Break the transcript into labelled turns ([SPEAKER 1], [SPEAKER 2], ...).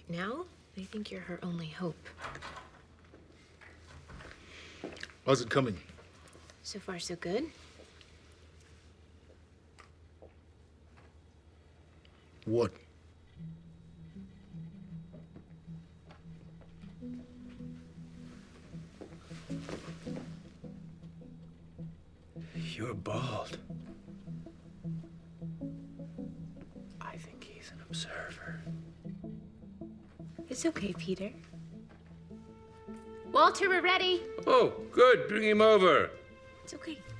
[SPEAKER 1] now, I think you're her only hope.
[SPEAKER 2] How's it coming?
[SPEAKER 1] So far, so good.
[SPEAKER 2] What?
[SPEAKER 3] You're bald. I think he's an observer.
[SPEAKER 1] It's okay, Peter.
[SPEAKER 4] Walter, we're ready.
[SPEAKER 3] Oh, good. Bring him over.
[SPEAKER 1] It's okay.